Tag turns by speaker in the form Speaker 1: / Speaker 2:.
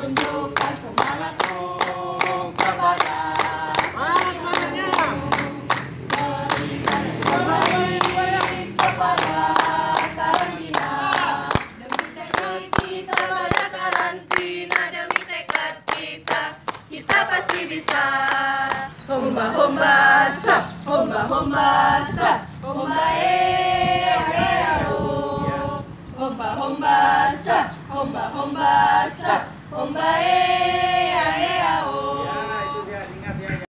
Speaker 1: tunjukkan semangatmu kepada semangatnya. Berikan terbaik kepada karantina. Demi tekad kita pada karantina, demi tekad kita pasti bisa. Homba homba sa, homba homba sa, homba homba homba sa, homba homba sa, homba